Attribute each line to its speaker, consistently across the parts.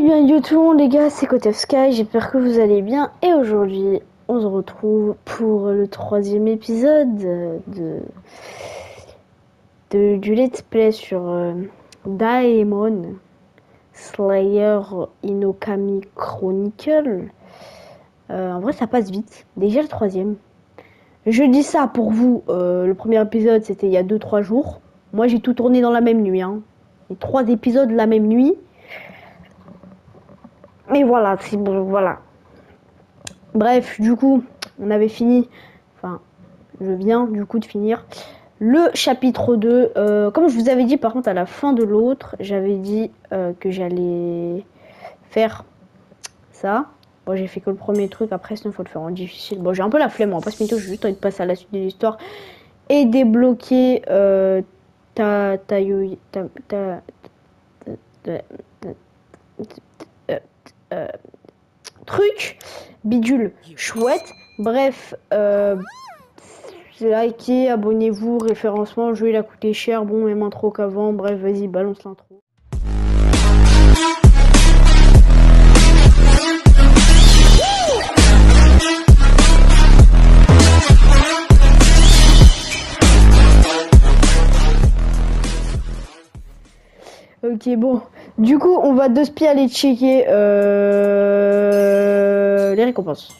Speaker 1: Yo tout le monde les gars, c'est Kotevsky, j'espère que vous allez bien et aujourd'hui on se retrouve pour le troisième épisode du let's play sur Daemon Slayer Inokami Chronicle. En vrai ça passe vite, déjà le troisième. Je dis ça pour vous, le premier épisode c'était il y a 2-3 jours. Moi j'ai tout tourné dans la même nuit, hein. Les 3 épisodes la même nuit. Mais voilà, c'est bon, voilà. Bref, du coup, on avait fini, enfin, je viens du coup de finir le chapitre 2. Comme je vous avais dit, par contre, à la fin de l'autre, j'avais dit que j'allais faire ça. Bon, j'ai fait que le premier truc, après, sinon, il faut le faire en difficile. Bon, j'ai un peu la flemme, on va pas se mytho, j'ai juste envie de passer à la suite de l'histoire et débloquer truc bidule chouette. Bref, likez, abonnez-vous, référencement, le jeu il a coûté cher, bon même intro qu'avant, bref vas-y balance l'intro. Ok bon, du coup on va de spies aller checker les récompenses.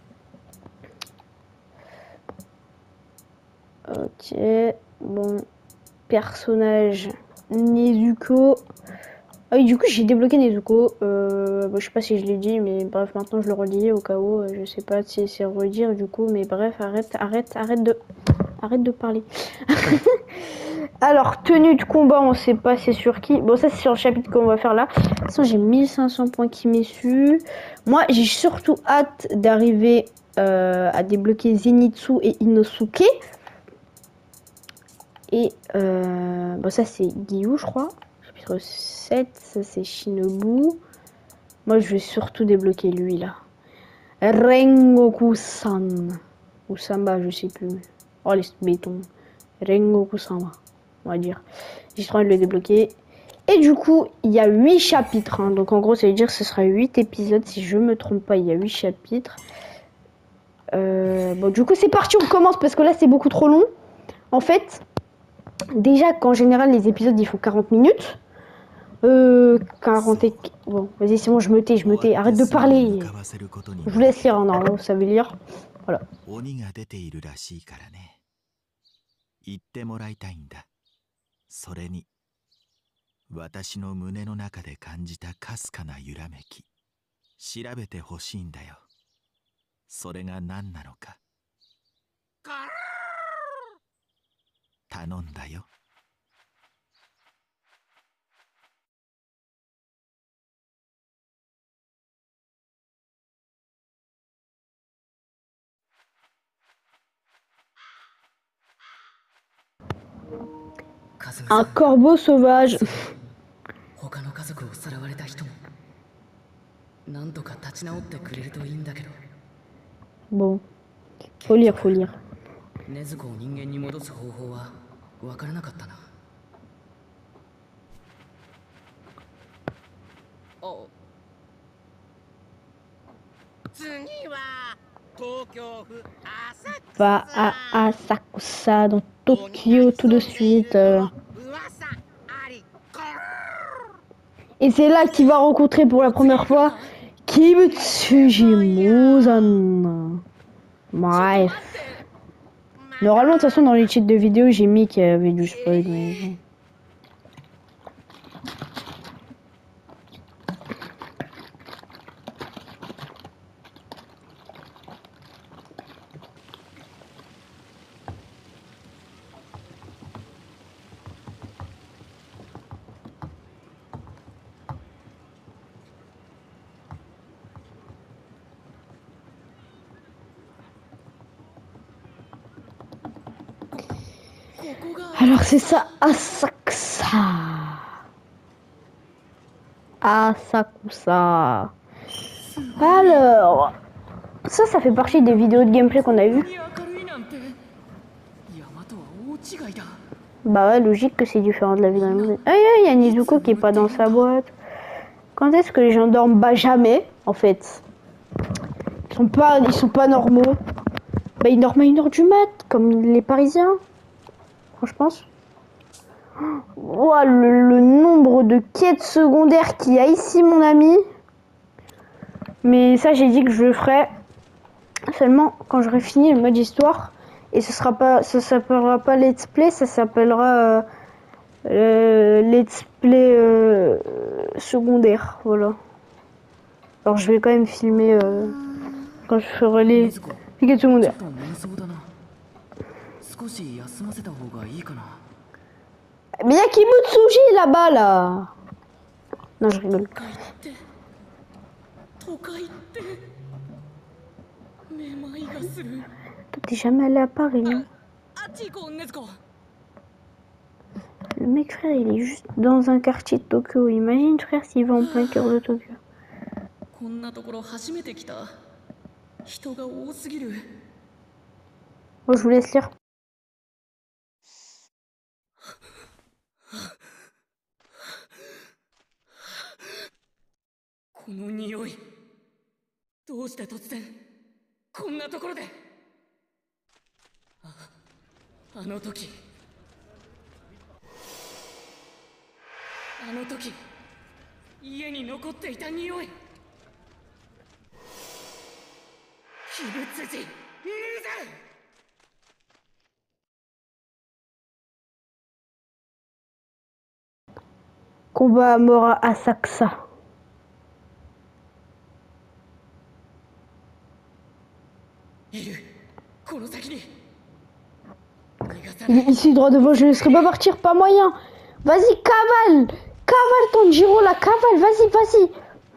Speaker 1: Ok, bon, personnage Nezuko. Ah oui, du coup j'ai débloqué Nezuko. Bon, je sais pas si je l'ai dit, mais bref, maintenant je le redis au cas où. Je sais pas si c'est redire du coup, mais bref, arrête de parler. Alors, tenue de combat, on sait pas c'est sur qui. Bon, ça c'est sur le chapitre qu'on va faire là. De toute façon, j'ai 1500 points qui m'est su. Moi, j'ai surtout hâte d'arriver à débloquer Zenitsu et Inosuke. Et bon, ça c'est Giyu, je crois. Chapitre 7, ça c'est Shinobu. Moi, je vais surtout débloquer lui là. Rengoku-san. Ou Samba, je sais plus. Oh, les bétons. Rengoku-sama, on va dire. J'ai trop envie de le débloquer. Et du coup, il y a 8 chapitres. Hein. Donc en gros, ça veut dire que ce sera 8 épisodes. Si je me trompe pas, il y a 8 chapitres. Bon, du coup, c'est parti, on commence parce que là, c'est beaucoup trop long. En fait, déjà qu'en général, les épisodes, ils font 40 minutes. 40 et... Bon, vas-y, c'est bon, je me tais. Arrête de parler. Je vous laisse lire, hein, non, vous savez lire. Voilà. 言ってもらいたいんだ。それに私の胸の中で感じたかすかな揺らめき、調べてほしいんだよ。それが何なのか。頼んだよ。Un corbeau sauvage. Bon, faut lire. Va à Asakusa dans Tokyo tout de suite. Et c'est là qu'il va rencontrer pour la première fois Kibutsuji Muzan. Bref. Normalement, de toute façon, dans les titres de vidéo, j'ai mis qu'il y avait du spoil, mais... Alors c'est ça, Asakusa. Alors, ça fait partie des vidéos de gameplay qu'on a vues. Bah ouais, logique que c'est différent de la vie dans le monde. Ah, il y a Nezuko qui est pas dans sa boîte. Quand est-ce que les gens dorment? Bah jamais, en fait. Ils sont pas normaux. Bah ils dorment à 1h du mat, comme les Parisiens. Franchement. Oh, le nombre de quêtes secondaires qu'il y a ici, mon ami. Mais ça, j'ai dit que je le ferai seulement quand j'aurai fini le mode histoire. Et ça s'appellera pas Let's Play, ça s'appellera Let's Play secondaire. Voilà. Alors je vais quand même filmer quand je ferai les quêtes secondaires. Mais il y a Kibutsuji là-bas, là. Non, je rigole. T'es jamais allé à Paris, hein? Le mec, frère, il est juste dans un quartier de Tokyo. Imagine, frère, s'il va en plein cœur de Tokyo. Bon, je vous laisse lire. Combat à mort à Asakusa. Il est ici droit devant, je ne laisserai pas partir, pas moyen. Vas-y, cavale. Cavale ton Giro là, cavale, vas-y.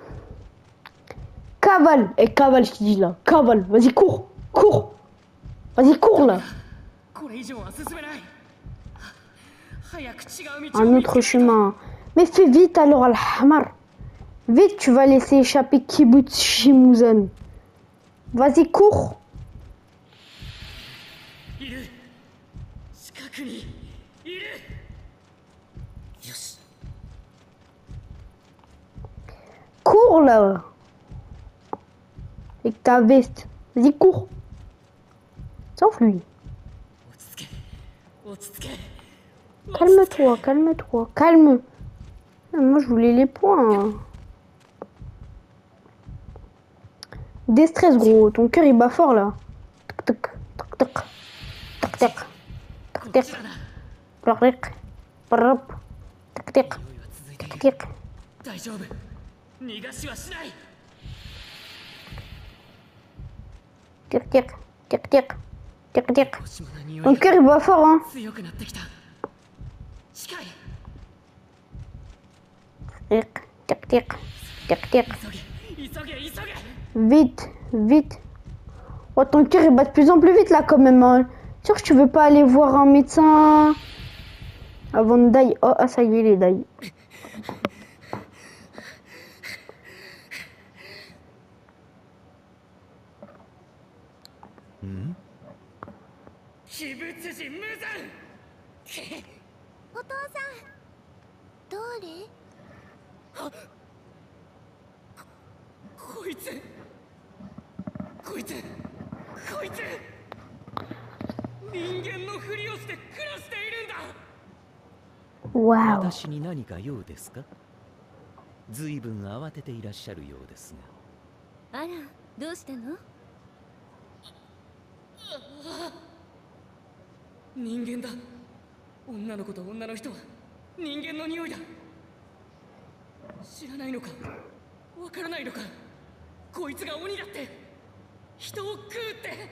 Speaker 1: Cavale, et cavale, je te dis là, cavale, vas-y, cours. Vas-y, cours là. Un autre chemin. Mais fais vite alors, Al-Hamar. Vite, tu vas laisser échapper Kibutsuji Muzan. Vas-y, cours. Cours là. Avec ta veste. Vas-y, cours. Sauf lui. Calme-toi. Calme. Moi, je voulais les points. Déstress, gros. Ton cœur, il bat fort, là. Tac. Ton cœur, il bat fort, hein. Vite. Oh, ton cœur il bat de plus en plus vite là quand même. Hein. Sûr que tu veux pas aller voir un médecin avant de die. Oh, ah, ça y est, il est die. Wow.
Speaker 2: 私に何か用ですか？ずいぶん慌てていらっしゃるようですが。
Speaker 3: あら、どうしたの？
Speaker 4: 人間だ。女の子と女の人は人間の匂いだ。知らないのか、わからないのか。こいつが鬼だって、人を食うって。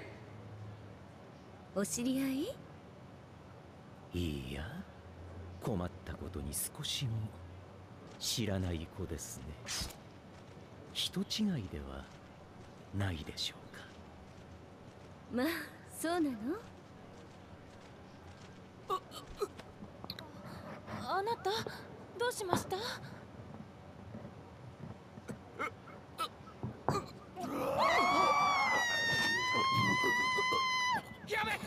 Speaker 3: お知り合い？
Speaker 2: いいや、困ったことに少しも知らない子ですね。人違いではないでしょうか。
Speaker 3: まあ、そうなの？
Speaker 5: あなた、どうしました？
Speaker 4: やめ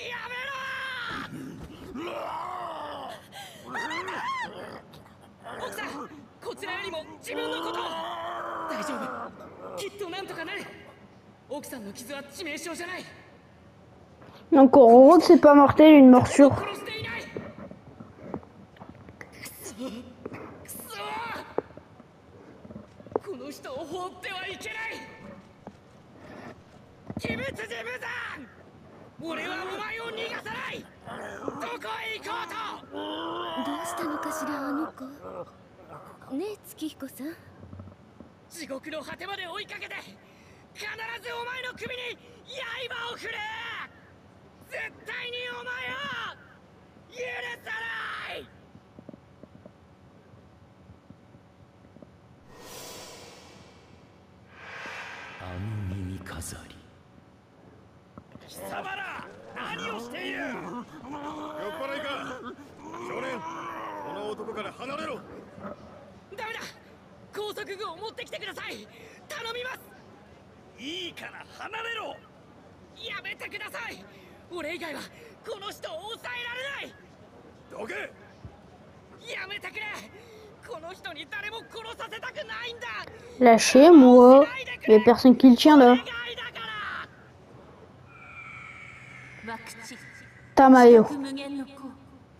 Speaker 4: ろ！奥さん、こちらよりも自分のこと。 奥さんの傷は致命傷じゃない。
Speaker 1: Donc en gros, c'est pas mortel, une morsure.
Speaker 4: 殺していない。くそこの人を放ってはいけない。鬼物事無惨。俺はお前を逃がさない。どこへ行こうと。
Speaker 3: どうしたのかしらあの子。ねえ月彦さん。
Speaker 4: 地獄の果てまで追いかけて必ずお前の首に刃を振れ。絶対にお前を許さない。
Speaker 2: あの耳飾り。
Speaker 6: 貴様ら何をしている。酔っ払いか。少年、この男から離れろ。
Speaker 4: ダメだ。高速具を持ってきてください。頼みます。
Speaker 6: いいから離れろ。
Speaker 4: やめてください。俺以外はこの人を抑えられない。
Speaker 6: どけ。
Speaker 4: やめてくれ。この人に誰も殺させたくないんだ。
Speaker 1: Lâchez-moi. Il y a personne qui le tient là.
Speaker 4: 願いだから。
Speaker 5: ワクチン
Speaker 1: Tamayo.
Speaker 5: 無限の子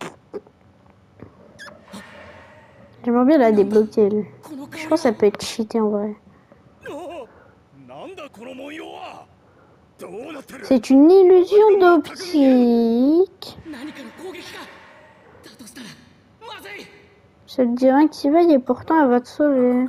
Speaker 1: J'aimerais bien la débloquer. Elle.
Speaker 4: この
Speaker 1: Je pense que ça peut être cheaté en vrai.
Speaker 6: なんだこの文様は。どうなってる。
Speaker 1: C'est une illusion d'optique.
Speaker 4: 何かの攻撃か。だとしたらまずい。
Speaker 1: Ça te dit rien que tu vas et pourtant elle va te sauver.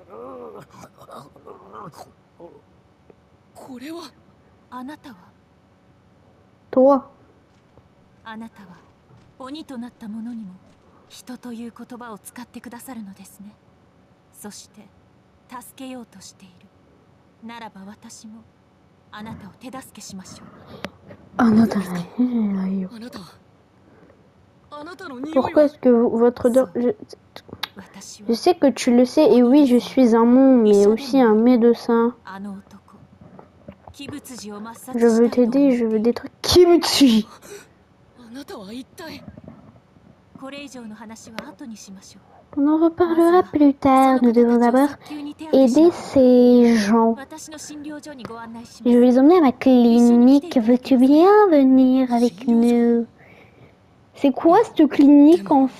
Speaker 4: これは
Speaker 5: あなたは
Speaker 1: Toi.
Speaker 5: あなたは鬼となった者にも人という言葉を使ってくださるのですね。そして助けようとしているならば私もあなたを手助けしましょう。
Speaker 1: Ah non, t'as
Speaker 4: あなたはあなたの匂い
Speaker 1: Pourquoi
Speaker 4: は
Speaker 1: est-ce que votre odeur...
Speaker 5: 私
Speaker 1: Je
Speaker 5: は
Speaker 1: sais que tu le sais et oui, je suis un mon, mais aussi un médecin.
Speaker 5: あの男鬼物児を抹殺
Speaker 1: Je veux
Speaker 5: したいと
Speaker 1: t'aider, je veux détruire Kimutsuji.
Speaker 4: あなたは一体。
Speaker 5: これ以上の話は後にしましょう。
Speaker 1: On en reparlera plus tard. Nous devons d'abord aider ces gens.
Speaker 5: 私の診療所にご案内し
Speaker 1: Je
Speaker 5: ま
Speaker 1: vais
Speaker 5: す。
Speaker 1: les emmener à ma clinique. Veux-tu bien venir avec nous? C'est quoi cette clinique en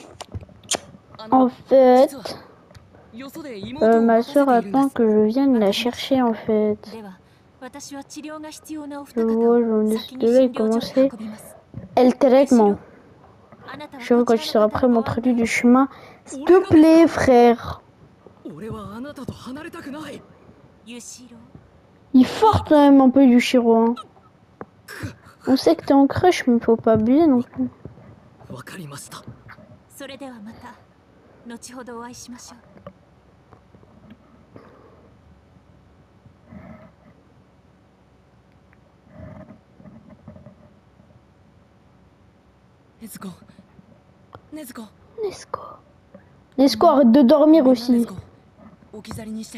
Speaker 1: fait,
Speaker 4: よそで妹を
Speaker 1: ma
Speaker 4: 任せてい
Speaker 1: soeur
Speaker 4: るんで
Speaker 1: attend
Speaker 4: す。
Speaker 1: que je vienne la chercher en fait.
Speaker 5: では私は治療が必要なお
Speaker 1: Je
Speaker 5: 二方
Speaker 1: vois, je
Speaker 5: を
Speaker 1: vais
Speaker 5: 先
Speaker 1: de
Speaker 5: に
Speaker 1: là
Speaker 5: 診
Speaker 1: et
Speaker 5: 療所
Speaker 1: commencer
Speaker 5: へ運びます。
Speaker 1: elle traitement.
Speaker 5: あなたは
Speaker 1: Je veux
Speaker 5: こ
Speaker 1: quand
Speaker 5: ち
Speaker 1: tu
Speaker 5: ら
Speaker 1: seras
Speaker 5: の
Speaker 1: prêt
Speaker 5: 方
Speaker 1: à
Speaker 5: の
Speaker 1: montrer
Speaker 5: ご案
Speaker 1: du
Speaker 5: 内
Speaker 1: chemin. S'il te plaît, frère.
Speaker 4: 俺はあなたと離れたくない。
Speaker 5: ユシロ
Speaker 1: Il est fort quand même un peu du Shiro. Hein. On sait que t'es en crush, mais faut pas abuser non plus.
Speaker 4: わかりました。
Speaker 5: それではまた後ほどお会いしましょう。
Speaker 4: ねずこ。ねずこ。
Speaker 1: Nesco. Nesco, arrête de dormir
Speaker 4: ね
Speaker 1: aussi.
Speaker 4: ずこ。置き去りにして。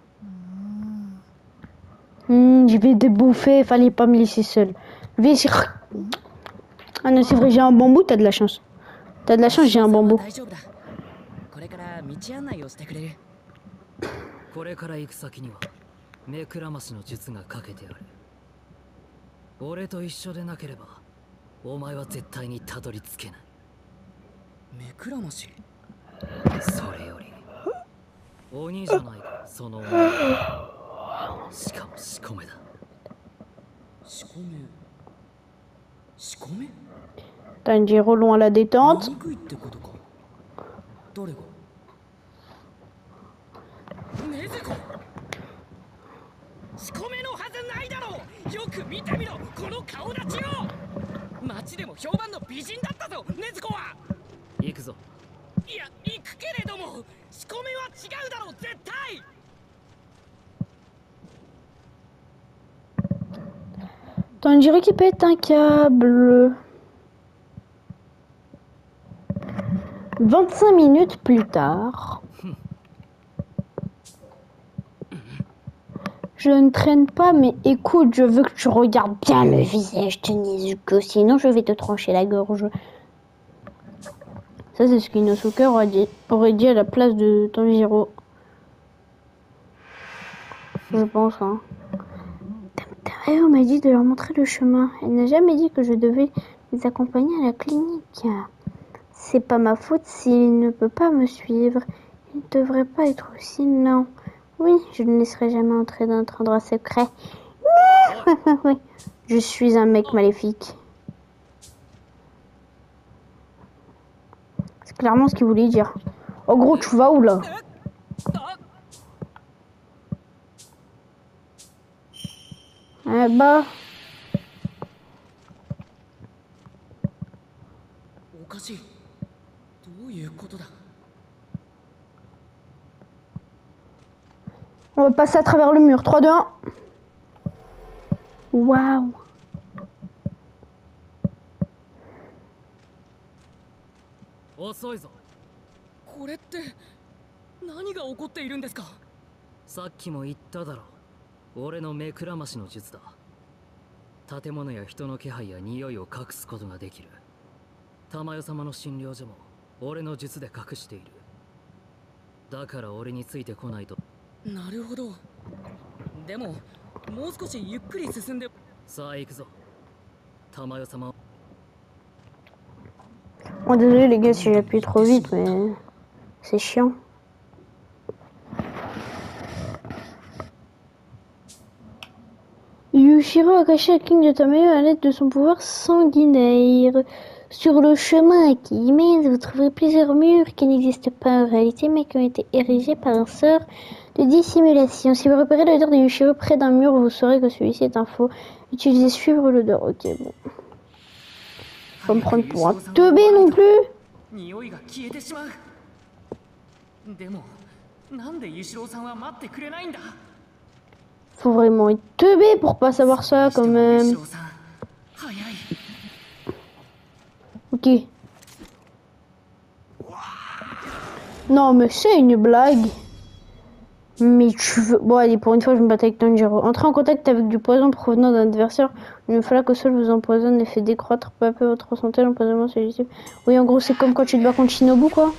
Speaker 1: Je vais te bouffer, fallait pas me laisser seule. Je vais essayer. Ah non, c'est vrai, j'ai un bambou, t'as de la chance. T'as de la chance, j'ai un bambou.
Speaker 4: 大丈夫だ。これから道案内をしてくれる。
Speaker 7: これから行く先には目くらましの術がかけてある。俺と一緒でなければお前は絶対にたどり着けない。
Speaker 4: 目くらまし。
Speaker 7: それより鬼じゃないかその鬼は。しかも仕込めだ。
Speaker 4: 仕込め。仕込め。
Speaker 1: Tanjiro long à la détente.
Speaker 4: 憎いってことか。誰が。ねずこ。仕込めのはずないだろう。よく見てみろ、この顔立ちを。町でも評判の美人だったぞ、ねずこは。
Speaker 7: 行くぞ。
Speaker 4: いや、行くけれども、仕込めは違うだろう、絶対。
Speaker 1: Tanjiro qui pète un câble. 25 minutes plus tard. Je ne traîne pas, mais écoute, je veux que tu regardes bien le visage de Nezuko, sinon je vais te trancher la gorge. Ça, c'est ce qu'Inosuke aurait dit à la place de Tanjiro. Je pense, hein. Tao m'a dit de leur montrer le chemin. Elle n'a jamais dit que je devais les accompagner à la clinique. C'est pas ma faute s'il ne peut pas me suivre. Il ne devrait pas être aussi lent. Oui, je ne laisserai jamais entrer dans notre endroit secret. Oui, je suis un mec maléfique. C'est clairement ce qu'il voulait dire. Oh gros, tu vas où là? Eh bah.
Speaker 4: おかしい。どういうことだ。
Speaker 1: On va passer à travers le mur. 3, 2, 1. Waouh.
Speaker 7: 遅いぞ。
Speaker 4: これって何が起こっているんですか。
Speaker 7: さっきも言っただろう。俺の目くらましの術だ。建物や人の気配や匂いを隠すことができる。玉代様の診療所も俺の術で隠している。だから俺についてこないと。
Speaker 4: なるほど。でももう少しゆっくり進んで。
Speaker 7: さあ行くぞ。玉代様。
Speaker 1: Oh désolé les gars si j'appuie trop vite mais c'est chiant. Yushiro a caché la clinique de Tamayo à l'aide de son pouvoir sanguinaire. Sur le chemin qui y mène, vous trouverez plusieurs murs qui n'existent pas en réalité mais qui ont été érigés par un sort de dissimulation. Si vous repérez l'odeur de Yushiro près d'un mur, vous saurez que celui-ci est un faux. Utilisez suivre l'odeur. Ok bon. Faut me prendre pour un teubé non plus.
Speaker 4: 匂いが消えてしまう。でもなんでユシロウさんは待ってくれないんだ。
Speaker 1: Faut vraiment être teubé pour pas savoir ça quand même. Ok. Non mais c'est une blague. Mais tu veux... Bon allez, pour une fois je me bats avec Tanjiro. Entrez en contact avec du poison provenant d'un adversaire. Une flaque au sol vous empoisonne et fait décroître peu à peu votre santé. L'empoisonnement c'est légitime. Oui en gros c'est comme quand tu te bats contre Shinobu quoi.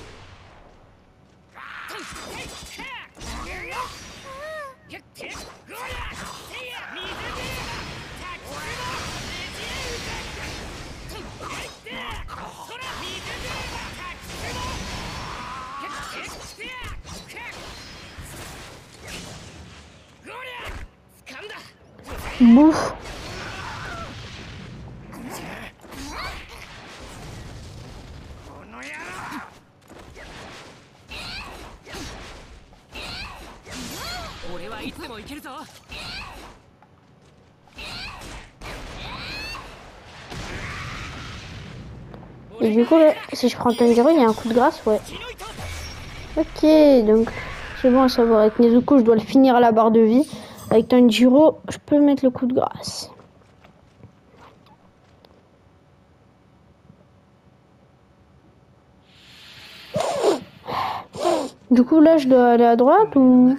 Speaker 1: Bouffe. Et du coup là, si je prends Tanjiro, il y a un coup de grâce, ouais. Ok, donc c'est bon à savoir. Avec Nezuko, je dois le finir à la barre de vie. Avec Tanjiro, je peux mettre le coup de grâce. Du coup, là, je dois aller à droite ou...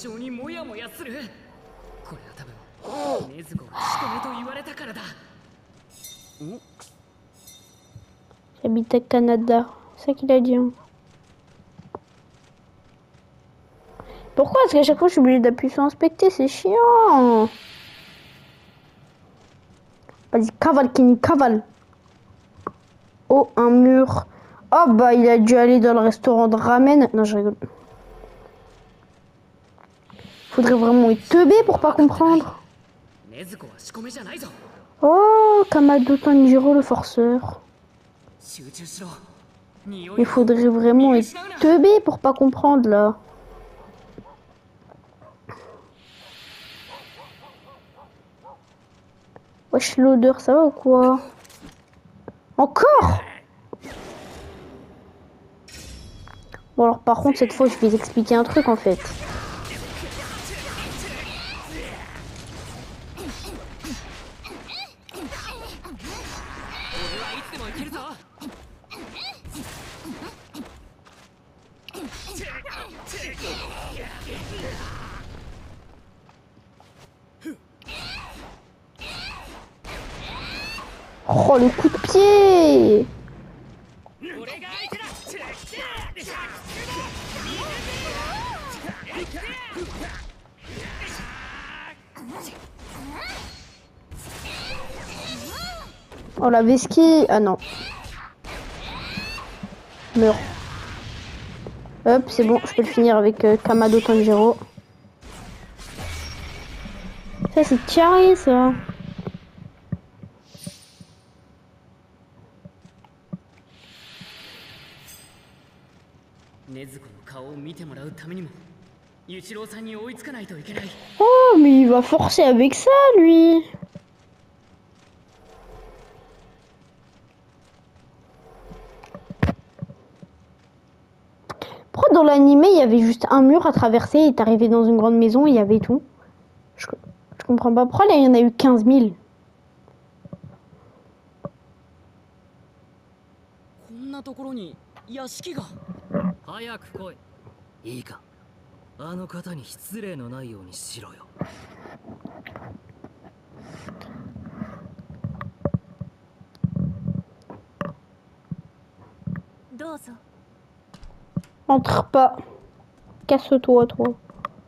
Speaker 1: J'habite au Canada. C'est ça qu'il a dit. Hein. Pourquoi est-ce qu'à chaque fois je suis obligée d'appuyer sur inspecter? C'est chiant. Vas-y, cavale, Kenny, cavale. Oh, un mur. Oh, bah, il a dû aller dans le restaurant de ramen. Non, je rigole. Faudrait vraiment être teubé pour pas comprendre. Oh, Kamado Tanjiro, le forceur. Il faudrait vraiment être teubé pour pas comprendre, là. Wesh, l'odeur, ça va ou quoi? Encore? Bon alors par contre cette fois je vais expliquer un truc en fait. Oh le coup de pied! Oh la Veski. Ah non. Meurs. Hop, c'est bon, je peux le finir avec Kamado Tanjiro. Ça c'est carré ça.
Speaker 4: 禰豆子の顔を見てもらうためにも、ユチローさんに追いつかないといけない。
Speaker 1: Oh, mais il va forcer avec ça, lui. Pourquoi dans l'animé, il y avait juste un mur à traverser et t'arrivais dans une grande maison et il y avait tout? Je comprends pas. Pourquoi là, il y en a eu 15 000?
Speaker 4: こんなところに屋敷が。
Speaker 7: 早く来い。いいか。あの方に失礼のないようにしろよ。
Speaker 5: どうぞ。
Speaker 1: Entre pas. Casse-toi, toi.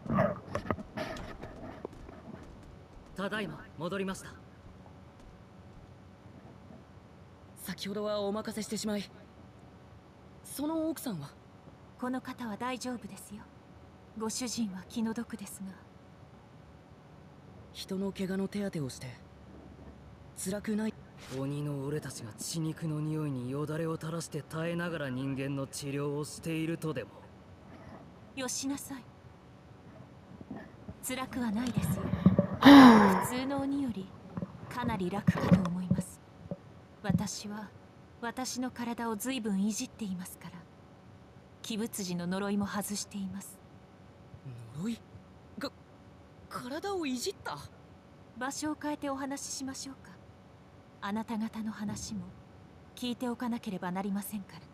Speaker 7: ただいま戻りました。
Speaker 4: 先ほどはお任せしてしまい。その奥さんは？
Speaker 5: この方は大丈夫ですよ。ご主人は気の毒ですが。
Speaker 4: 人の怪我の手当てをして辛くない。
Speaker 7: 鬼の俺たちが血肉の匂いによだれを垂らして耐えながら人間の治療をしているとでも。
Speaker 5: よしなさい。辛くはないですよ。普通の鬼よりかなり楽かと思います。私は私の体を随分いじっていますから。鬼物児の呪いも外しています。
Speaker 4: 呪い？体をいじった？
Speaker 5: 場所を変えてお話ししましょうか。あなた方の話も聞いておかなければなりませんからね。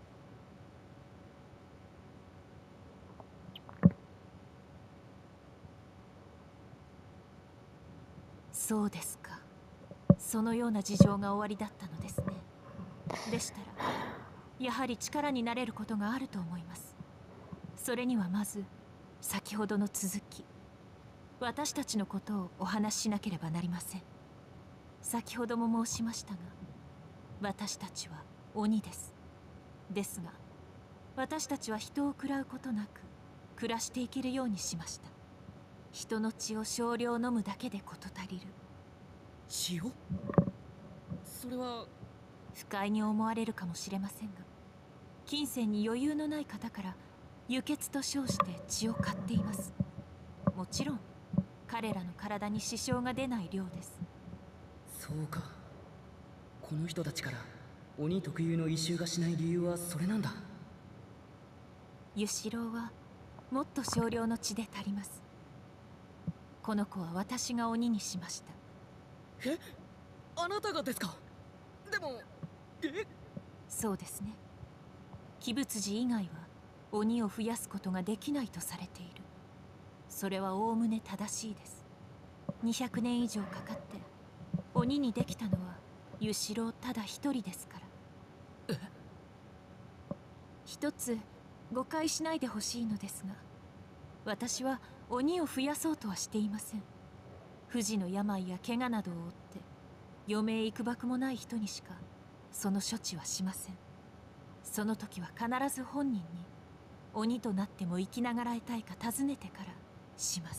Speaker 5: そうですか。そのような事情が終わりだったのですね。でしたらやはり力になれることがあると思います。それにはまず先ほどの続き、私たちのことをお話ししなければなりません。先ほども申しましたが、私たちは鬼です。ですが私たちは人を食らうことなく暮らしていけるようにしました。人の血を少量飲むだけで事足りる。
Speaker 4: 血を？それは
Speaker 5: 不快に思われるかもしれませんが、金銭に余裕のない方から輸血と称して血を買っています。もちろん彼らの体に支障が出ない量です。
Speaker 4: そうか。この人たちから鬼特有の異臭がしない理由はそれなんだ。
Speaker 5: ユシロウはもっと少量の血で足ります。この子は私が鬼にしました。
Speaker 4: え？あなたがですか？でも、
Speaker 5: そうですね。鬼物児以外は鬼を増やすことができないとされている。それはおおむね正しいです。200年以上かかって鬼にできたのはユシロウただ一人ですから。一つ誤解しないでほしいのですが、私は鬼を増やそうとはしていません。不治の病や怪我などを負って余命いくばくもない人にしかその処置はしません。その時は必ず本人に鬼となっても生きながらえたいか尋ねてからします。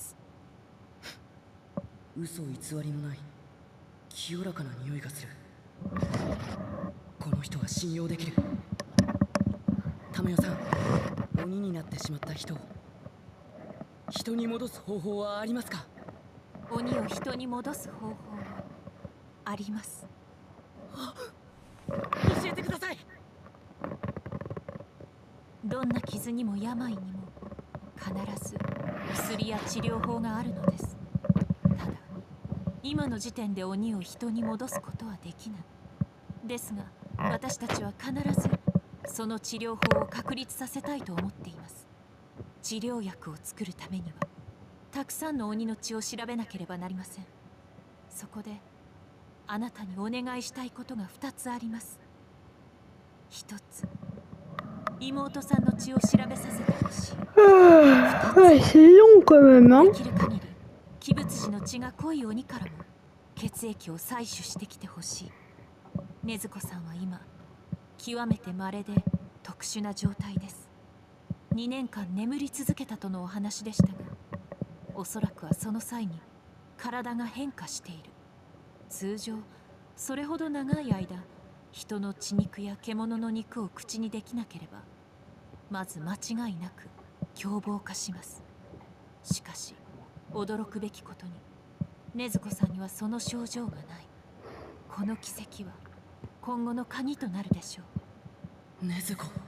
Speaker 4: 嘘偽りのない清らかな匂いがする。この人は信用できる。玉代さん、鬼になってしまった人を人に戻す方法はありますか？
Speaker 5: 鬼を人に戻す方法はあります。
Speaker 4: 教えてください。
Speaker 5: どんな傷にも病にも必ず薬や治療法があるのです。ただ今の時点で鬼を人に戻すことはできない。ですが私たちは必ずその治療法を確立させたいと思っています。治療薬を作るためにはたくさんの鬼の血を調べなければなりません。そこであなたにお願いしたいことが2つあります。1つ、妹さんの血を調べさせてほしい。
Speaker 1: Ouais, c'est long quand même, hein.
Speaker 5: できる限り鬼物児の血が濃い鬼からも血液を採取してきてほしい。 禰豆子さんは今極めて稀で特殊な状態です。2年間眠り続けたとのお話でしたが、おそらくはその際に体が変化している。通常それほど長い間人の血肉や獣の肉を口にできなければ、まず間違いなく凶暴化します。しかし驚くべきことに禰豆子さんにはその症状がない。この奇跡は今後の鍵となるでしょう。
Speaker 7: 禰豆子。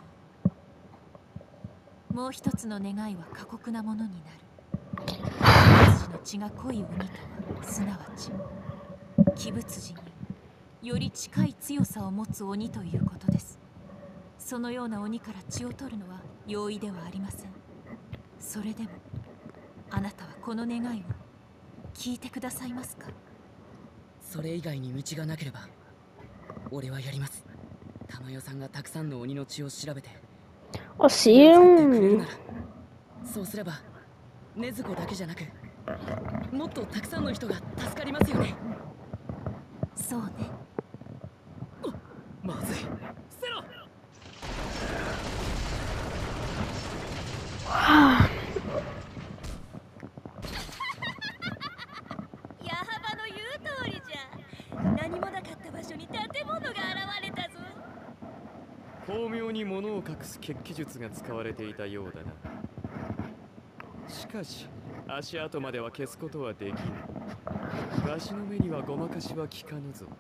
Speaker 5: もう一つの願いは過酷なものになる。鬼の血が濃い鬼とはすなわち鬼仏人により近い強さを持つ鬼ということです。そのような鬼から血を取るのは容易ではありません。それでもあなたはこの願いを聞いてくださいますか？
Speaker 7: それ以外に道がなければ俺はやります。珠代さんがたくさんの鬼の血を調べて
Speaker 1: Oh, c'est
Speaker 7: 作ってくれる
Speaker 1: long.
Speaker 7: なら、そうすれば禰豆子だけじゃなくもっとたくさんの人が助かりますよね。
Speaker 5: そうね。
Speaker 7: まずい。
Speaker 4: 捨てろ。
Speaker 3: 矢幅の言う通りじゃ。何もなかった場所に建物が現れたぞ。
Speaker 6: 巧妙に物を隠す血気術が使われていたようだな。しかし足跡までは消すことはできぬ。わしの目にはごまかしは効かぬぞ。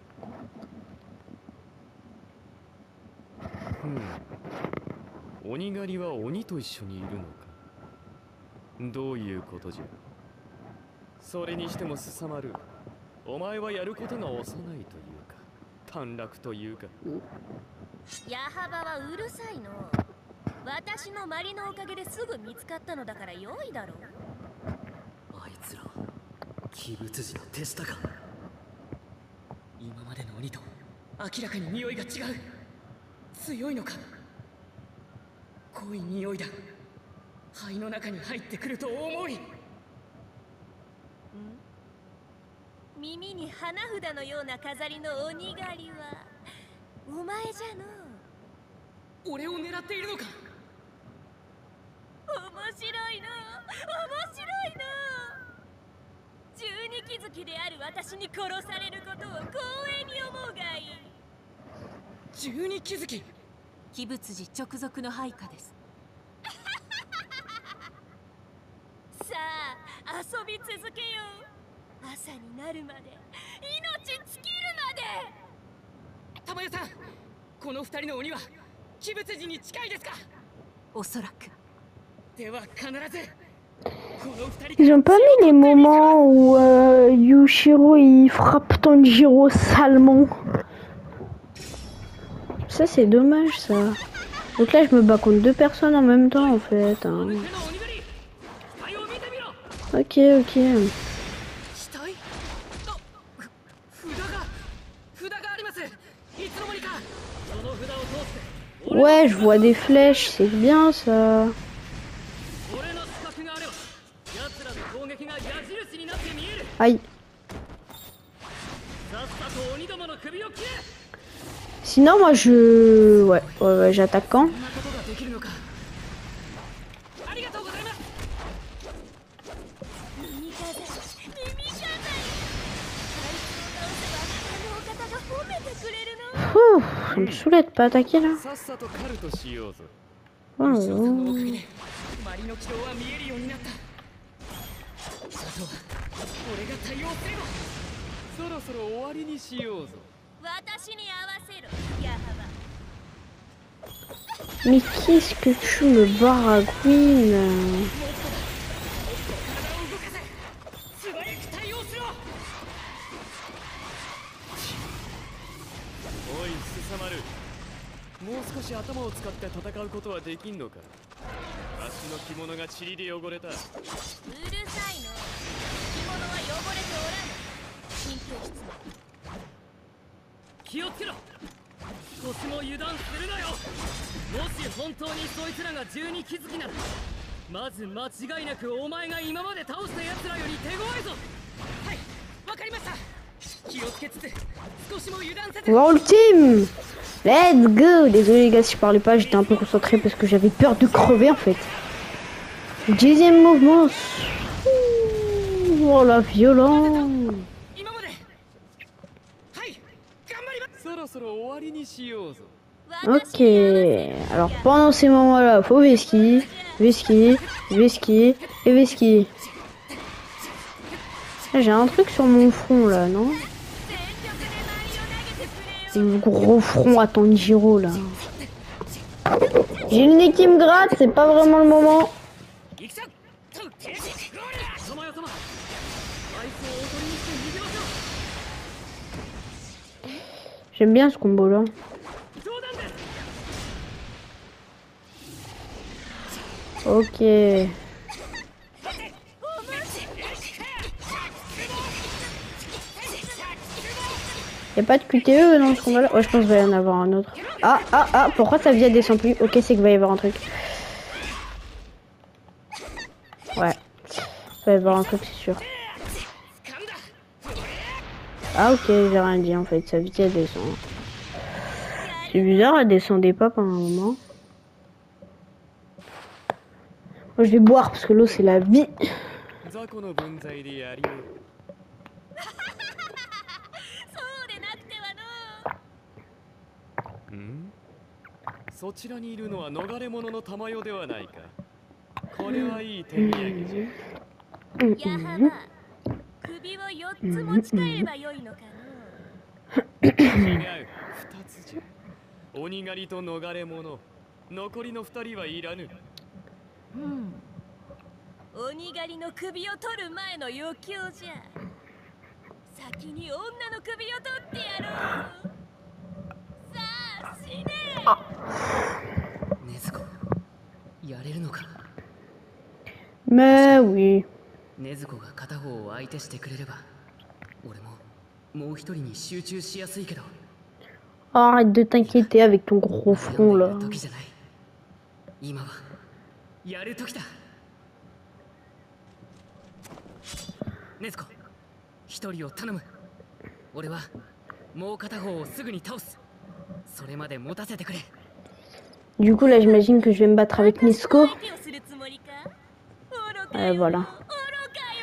Speaker 6: 鬼狩りは鬼と一緒にいるのか。どういうことじゃ。それにしてもすさまる。お前はやることが幼いというか短絡というか。
Speaker 3: 矢幅はうるさいの。私のマリのおかげですぐ見つかったのだから良いだろう。
Speaker 7: あいつら鬼仏人の手下か。今までの鬼と明らかに匂いが違う。強いのか。濃い匂いだ。肺の中に入ってくると重い。
Speaker 3: 耳に花札のような飾りの鬼狩りはお前じゃの。
Speaker 7: 俺を狙っているのか。
Speaker 3: 面白いの。面白いの。十二鬼月である私に殺されることを光栄に思うがいい。
Speaker 7: 十二鬼月。
Speaker 5: 鬼仏寺直属の配下です。
Speaker 3: さあ遊び続けよう。朝になるまで命尽きるまで。
Speaker 7: 玉代さん、この二人の鬼は鬼仏人に近いですか。
Speaker 5: おそらく。
Speaker 7: では必ずこの二
Speaker 1: Ils
Speaker 7: 人
Speaker 1: ont pas mis les moments où Yushiro il frappe Tanjiro salement. Ça c'est dommage ça. Donc là je me bats contre deux personnes en même temps en fait. Hein. Ok ok. Ouais je vois des flèches, c'est bien ça. Aïe. Sinon moi je... Ouais, j'attaque quand? Ça me saoulait de pas attaquer là. Oh là là.
Speaker 6: そろそろ終わりにしようぞ。
Speaker 3: 私に合わせろ、矢幅。
Speaker 1: Mais qu'est-ce que tu me baragouines?
Speaker 6: おい、すさまる。もう少し頭を使って戦うことはできんのか。わしの着物が塵で汚れた。うるさいの。
Speaker 3: 着物は汚れておらぬ。神経質な。
Speaker 7: 気をつけろ。少しも油断するなよ。もし本当にそいつらが十二鬼月なら、まず間違いなくお前が今まで倒した奴らより手強いぞ。はい、わかりました。
Speaker 4: 気をつけつつ少しも油断せず
Speaker 1: World Team! Let's go! Désolé les gars si je parlais pas, j'étais un peu concentré parce que j'avais peur de crever en fait. Deuxième mouvement. Oh la violence!
Speaker 4: 今まではい頑張ります
Speaker 6: そろそろ終わりにしようぞ。
Speaker 1: Ok, alors pendant ces moments-là, faut Veski, Veski, Veski et Veski. J'ai un truc sur mon front là, non? Le gros front à Tanjiro là. J'ai le nez qui me gratte, c'est pas vraiment le moment.
Speaker 4: 行くぞ
Speaker 1: J'aime bien ce combo là. Ok. Y'a pas de QTE dans ce combat là? Ouais, je pense qu'il va y en avoir un autre. Ah, pourquoi sa vie descend plus? Ok, c'est qu'il va y avoir un truc. Ouais. Il va y avoir un truc, c'est sûr. Ah ok, j'ai rien dit en fait, sa vie elle descend. C'est bizarre, elle descendait pas pendant un moment. Moi je vais boire parce que l'eau c'est la vie.
Speaker 6: 雑魚の分際でやりよう。
Speaker 3: そうでなくてはの
Speaker 6: ん？そちらにいるのは逃れ者の玉代ではないか。これはいい手土産じゃ。
Speaker 3: 矢幅首を4つ持ち帰ればよいのか
Speaker 6: 違う、2つじゃ。鬼狩りと逃れ者、残りの2人はいらぬ。
Speaker 3: の鬼狩りの首を取る前の余興じゃ先に女の首を取ってやろうさあ死ね
Speaker 4: 禰豆子やれるのか
Speaker 1: Mais oui.
Speaker 4: 禰豆子が片方を相手してくれれば俺ももう一人に集中しやすいけど
Speaker 1: Arrête de t'inquiéter avec ton gros front là.
Speaker 4: 悩んでる時じゃない今はやる時だ禰豆子一人を頼む俺はもう片方をすぐに倒すそれまで持たせてくれ
Speaker 1: Du coup là j'imagine que je vais me battre avec Nisco.
Speaker 3: 相手をするつもりか愚か
Speaker 1: Ouais
Speaker 3: よ
Speaker 1: voilà.
Speaker 3: 愚かよ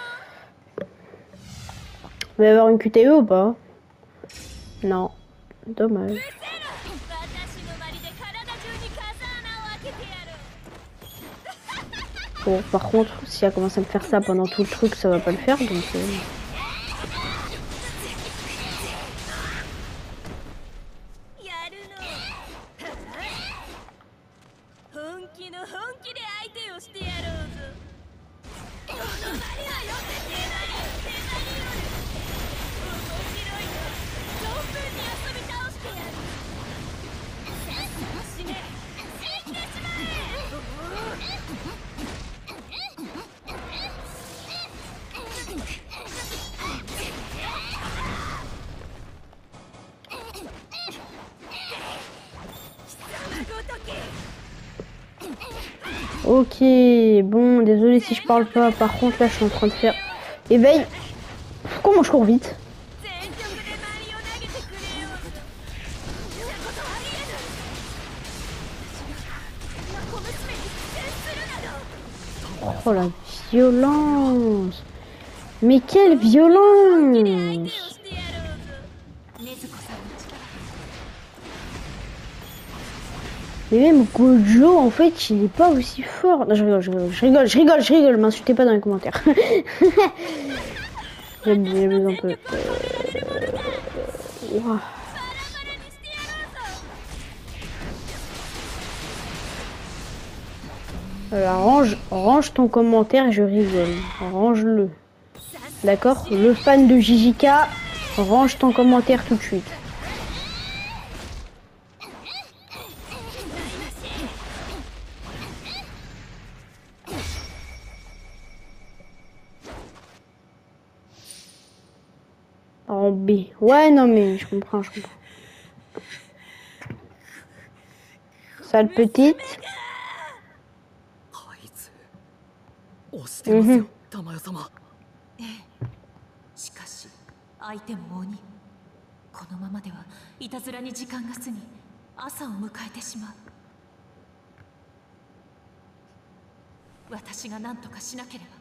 Speaker 1: Il va y avoir une QTE ou pas? Non. Dommage.
Speaker 3: 私のまりで体中に風穴を開けてやる
Speaker 1: Bon par contre si elle commence à me faire ça pendant tout le truc ça va pas le faire donc...
Speaker 3: やるの本気の本気で相手をしてやろうぞこのまりは寄せてない手まりよ面白いの存分に遊び倒してやる死ね死んでしま
Speaker 1: Ok, bon, désolé si je parle pas. Par contre, là, je suis en train de faire éveil. Comment je cours vite?
Speaker 3: 全力でまりを投げてくれようぞそんなことありえぬ私が小娘に接するなど
Speaker 1: Oh la violence! Mais quelle
Speaker 3: 相手を
Speaker 1: violence!
Speaker 3: してやろうぞ
Speaker 5: 禰豆子さんの力
Speaker 1: Mais même Gojo, en fait, il est pas aussi fort. Non, je rigole, m'insultez pas dans les commentaires. J'ai besoin un peu. Ouah. Alors, range ton commentaire et je rigole. Range-le. D'accord? Le fan de Jijika, range ton commentaire tout de suite. En B. Ouais, non, mais je comprends. Sale petite.
Speaker 4: あいつ押してますよ玉代様
Speaker 5: しかし相手も鬼。このままではいたずらに時間が過ぎ、朝を迎えてしまう。私が何とかしなければ。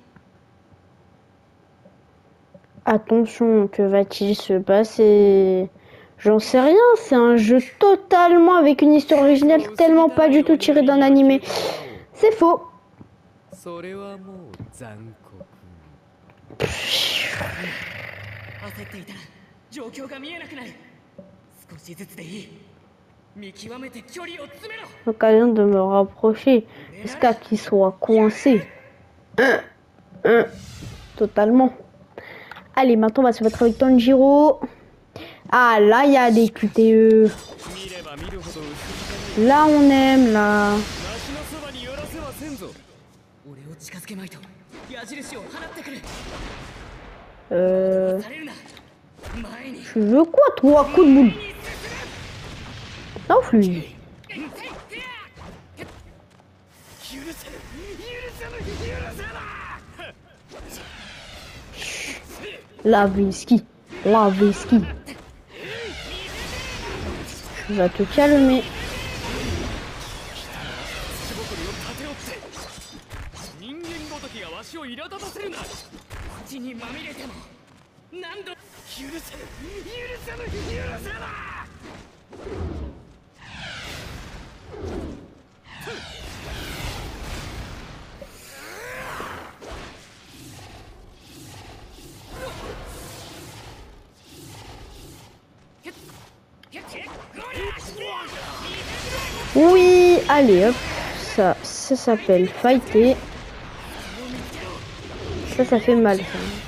Speaker 1: Attention, que va-t-il se passer? J'en sais rien, c'est un jeu totalement avec une histoire originale, tellement pas du tout tiré d'un animé. C'est faux.
Speaker 6: それはもう残酷。
Speaker 4: 焦っていたら状況が見えなくなる。少しずつでいい。見極めて距離を詰めろ。
Speaker 1: L'occasion de me rapprocher jusqu'à qu'il soit coincé. Totalement. Allez, maintenant on va se mettre avec Tanjiro. Ah, là il y a des QTE.
Speaker 6: 見れば見るほど薄い。
Speaker 1: Là on aime, là.
Speaker 6: 梨のそばに寄らせはせんぞ。
Speaker 4: 俺を近づけまいと矢印を放ってくる。
Speaker 1: Euh...
Speaker 4: されるな。前に
Speaker 1: Tu veux quoi, toi, coup de boule? Non, lui.
Speaker 4: 許せぬ許せぬ許せな。
Speaker 1: La whisky. La whisky. Tu vas te calmer.
Speaker 6: 人間ごときがわしを苛立たせるな。
Speaker 4: 血にまみれても何度許せぬ許せぬ許せな。
Speaker 1: Oui, allez, hop. Ça s'appelle fighter. Ça fait mal, ça.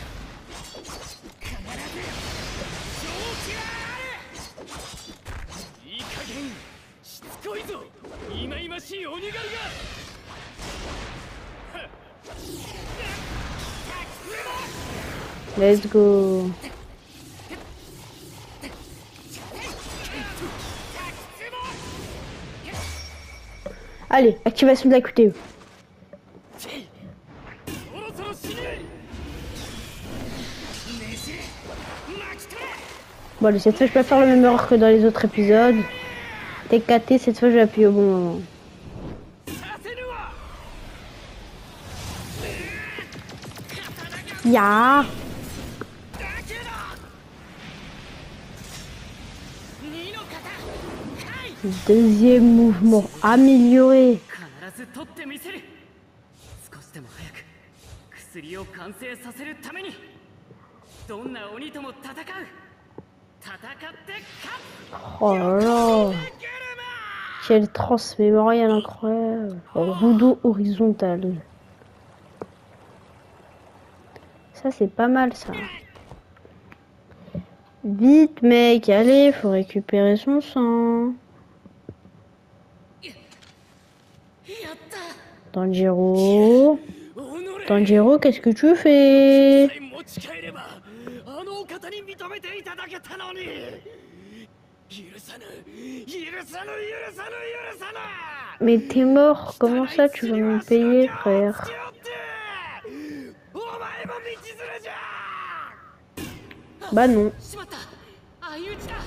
Speaker 6: いい加減しつこいぞ。忌々しい鬼狩りが。
Speaker 1: Let's go. Allez, activation de la QTE.
Speaker 6: そろそろ死ね。
Speaker 1: Bon, allez, cette fois je peux pas faire la même erreur que dans les autres épisodes. TKT, cette fois je vais appuyer au bon moment.
Speaker 4: させぬわ。
Speaker 1: Ya.
Speaker 4: だけど二の型かい。
Speaker 1: Deuxième mouvement amélioré.
Speaker 4: 必ず取ってみせる。少しでも早く薬を完成させるためにどんな鬼とも戦う。戦って勝つ。
Speaker 1: Oh là là. Quel transmémorial incroyable. Rouleau horizontal. Ça c'est pas mal ça. Vite mec, allez, faut récupérer son sang.
Speaker 4: やった。
Speaker 1: Tanjiro.
Speaker 4: 己
Speaker 1: Tanjiro, qu'est-ce que tu fais?
Speaker 4: 持ち帰ればあのお方に認めていただけたのに。許さぬ許さぬ許さぬ許さぬ。
Speaker 1: Mais t'es mort, comment ça tu vas me payer frère?
Speaker 4: お前も道連れじゃ。
Speaker 1: Bah non.
Speaker 4: しまった。相打ちだ。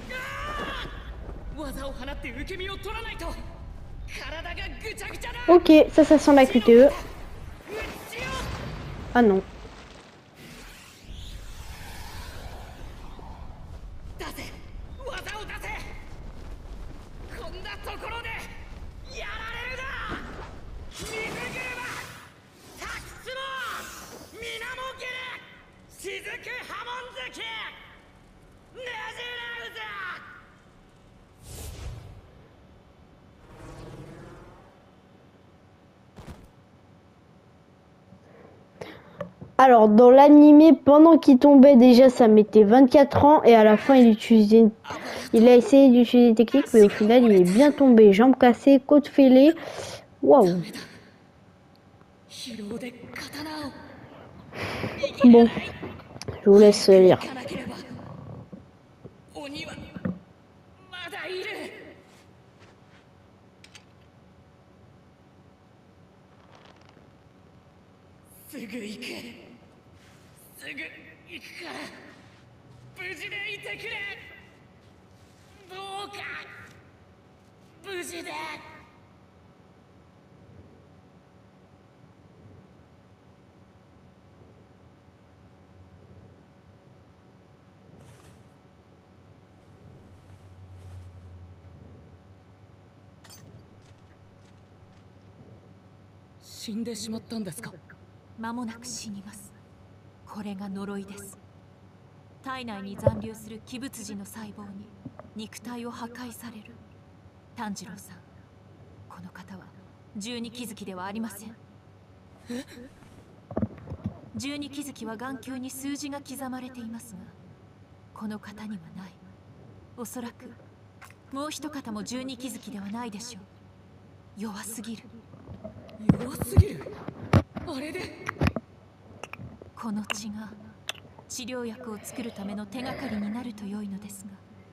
Speaker 4: 技を放って受け身を取らないと体がぐちゃぐちゃだ。
Speaker 1: Ok, ça sent la QTE. Ah non.
Speaker 4: 出せ技を出せ。こんなところでやられるな。水車タクツモ水面切れ雫波紋月ねじらうぜ。
Speaker 1: Alors, dans l'animé, pendant qu'il tombait, déjà, ça mettait 24 ans. Et à la fin, il a essayé d'utiliser des techniques, mais au final, il est bien tombé. Jambes cassées, côte fêlée. Waouh.
Speaker 4: 疲労で刀を
Speaker 1: Bon, je vous laisse lire.
Speaker 4: 行かなければ鬼はまだいる。すぐ行く。すぐ行くから無事でいてくれ。どうか無事で。死んでしまったんですか？
Speaker 5: 間もなく死にます。これが呪いです。体内に残留する鬼物児の細胞に肉体を破壊される。炭治郎さん、この方は十二鬼月ではありません。十二鬼月は眼球に数字が刻まれていますが、この方にはない。おそらくもう一方も十二鬼月ではないでしょう。弱すぎる。
Speaker 4: 弱すぎる。あれで
Speaker 5: この血が治療薬を作るための手がかりになると良いのですが。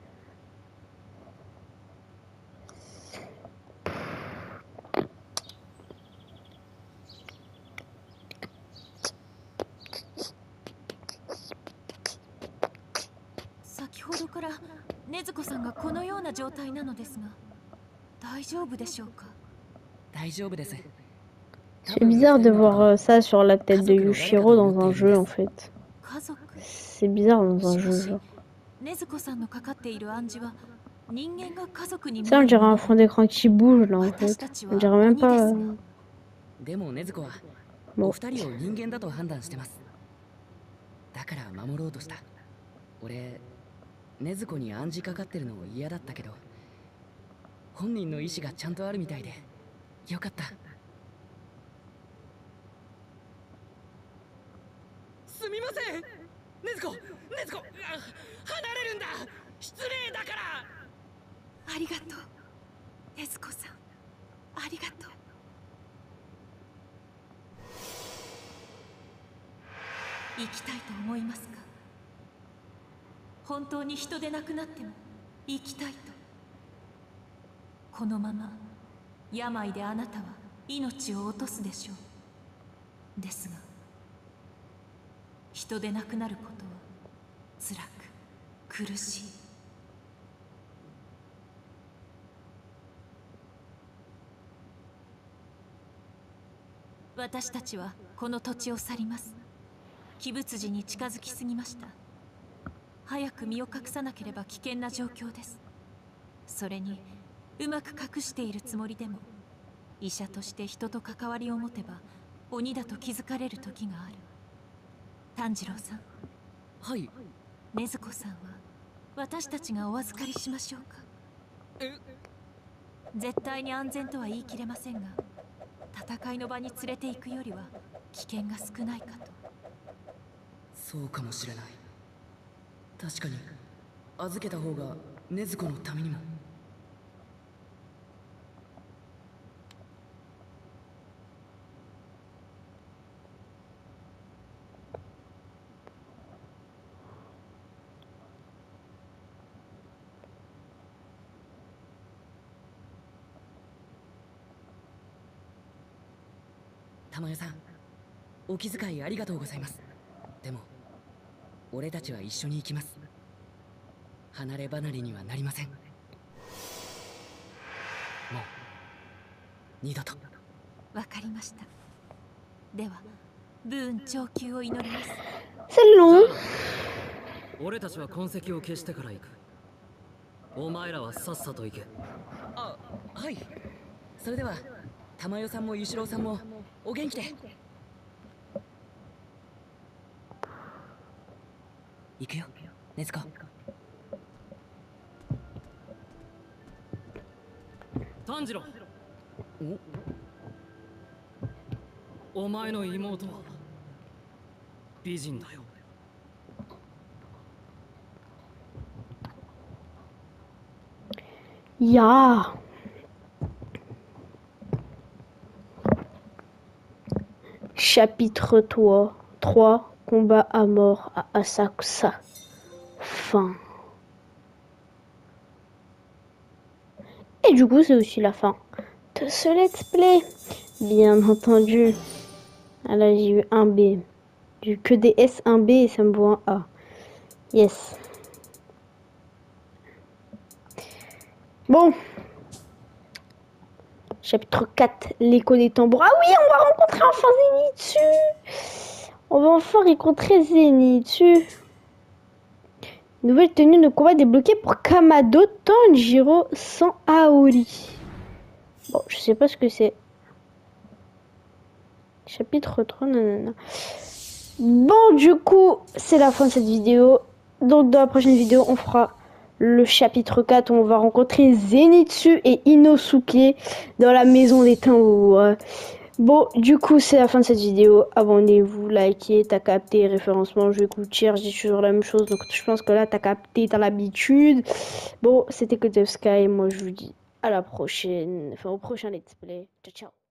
Speaker 5: 先ほどから禰豆子さんがこのような状態なのですが、大丈夫でしょうか？
Speaker 4: 大丈夫です。
Speaker 1: C'est bizarre de voir ça sur la tête de Yushiro dans un jeu en fait.
Speaker 5: 家族。
Speaker 1: C'est bizarre dans un
Speaker 5: しか
Speaker 1: jeu
Speaker 5: し
Speaker 1: genre.
Speaker 5: 禰豆子さんのかかっている暗示は人間が家族に見
Speaker 1: Ça
Speaker 5: え
Speaker 1: on
Speaker 5: る
Speaker 1: dirait
Speaker 5: も
Speaker 1: un
Speaker 5: の
Speaker 1: fond d'écran qui bouge là en
Speaker 5: 私
Speaker 1: fait.
Speaker 5: たち
Speaker 1: On
Speaker 5: は
Speaker 1: dirait même
Speaker 5: 鬼です
Speaker 1: pas.
Speaker 5: が。
Speaker 4: でも禰豆子は
Speaker 1: Bon.
Speaker 4: お二人を人間だと判断してます。だから守ろうとした。俺禰豆子に暗示かかってるの嫌だったけど、本人の意志がちゃんとあるみたいでよかった。すみません、禰豆子、禰豆子、離れるんだ。失礼だから。
Speaker 5: ありがとう禰豆子さん、ありがとう。生きたいと思いますか？本当に人でなくなっても生きたいと。このまま病であなたは命を落とすでしょう。ですが人でなくなることは辛く苦しい。私たちはこの土地を去ります。鬼物児に近づきすぎました。早く身を隠さなければ危険な状況です。それにうまく隠しているつもりでも、医者として人と関わりを持てば鬼だと気づかれる時がある。炭治郎さん、
Speaker 4: はい。
Speaker 5: 禰豆子さんは私たちがお預かりしましょうか？絶対に安全とは言い切れませんが、戦いの場に連れて行くよりは危険が少ないかと。
Speaker 4: そうかもしれない。確かに預けた方が禰豆子のためにも。玉代さん、お気遣いありがとうございます。でも俺たちは一緒に行きます。離れ離れにはなりません。もう二度と。
Speaker 5: わかりました。では武運長久を祈ります。
Speaker 1: C'est long.
Speaker 7: 俺たちは痕跡を消してから行く。お前らはさっさと行け。
Speaker 4: あ、はい。それでは玉代さんもゆしろうさんもお元気で。行くよ、禰豆子。
Speaker 7: 炭治郎、お前の妹は美人だよ。
Speaker 1: Ya. Chapitre 3. Combat à mort à Asakusa. Fin. Et du coup, c'est aussi la fin de ce let's play. Bien entendu. Ah là, j'ai eu un B. J'ai eu que des S, un B et ça me vaut un A. Yes. Bon. Chapitre 4, l'écho des tambours. Ah oui, on va rencontrer enfin Zenitsu. On va enfin rencontrer Zenitsu. Nouvelle tenue de combat débloquée pour Kamado, Tanjiro sans Aori. Bon, je sais pas ce que c'est. Chapitre 3, nanana. Bon, du coup, c'est la fin de cette vidéo. Donc, dans la prochaine vidéo, on fera le chapitre 4 où on va rencontrer Zenitsu et Inosuke dans la maison des tambours. Bon, du coup, c'est la fin de cette vidéo. Abonnez-vous, likez, t'as capté, référencement, je coûte-cher, je dis toujours la même chose. Donc, je pense que là, t'as capté, t'as l'habitude. Bon, c'était Code of Sky. Moi, je vous dis à la prochaine. Enfin, au prochain let's play. Ciao, ciao.